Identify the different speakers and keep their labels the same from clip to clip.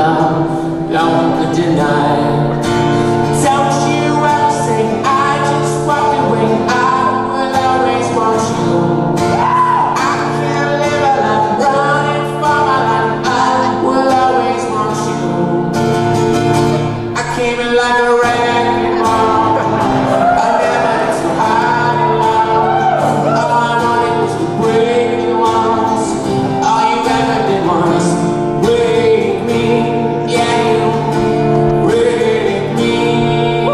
Speaker 1: love, no one could deny. Don't you ever say I just walked away, I will always want you. I can't live a life running for my life, I will always want you. I came in like a wrecking ball, I never had to hide in love. All I wanted was to break the walls, all you ever did was break me, yeah you break me.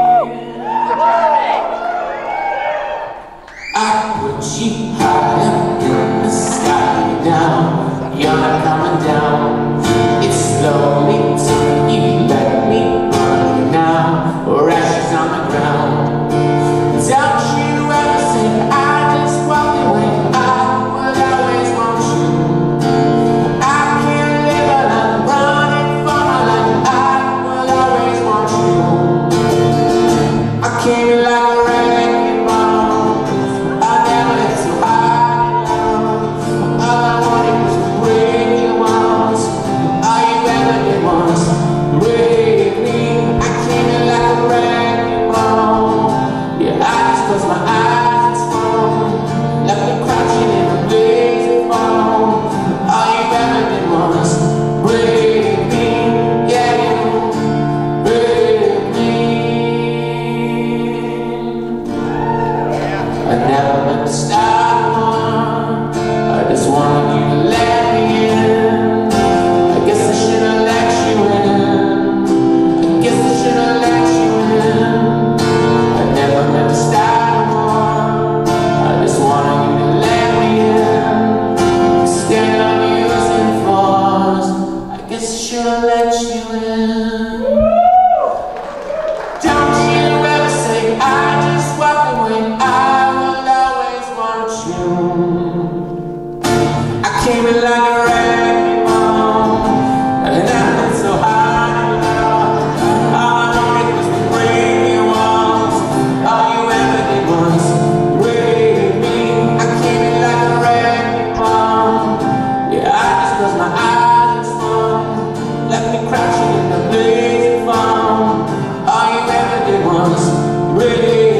Speaker 1: I put you higher in the sky now, you're not coming down. It's slowly till you let me run now, or ashes on the ground. Don't you ever say I just walked away, I will always want you. I can't live a life running for my life, I will always want you. I came in like a wrecking ball, I never had to hide in love. All I wanted was to break your walls, all you ever did was break me. I came in like a wrecking ball, yeah, I just close my eyes and swoon, left me crouching in a blaze of foam. All you ever did was break me, yeah you break me. I never meant to start one, I just wanted you to let me in. I guess I should have let you in, I guess I should have let you in. I never meant to start one, I just wanted you to let me in. Stand on using force, I guess I should have let you in. Don't you ever say I just walked away, I will always want you. I came in like a wrecking ball, and I went so high in love. All I wanted was to break your walls, all you ever did was break me. I came in like a wrecking ball, yeah, I just closed my eyes and swung, left me crouching in the blaze of foam. All you ever did was break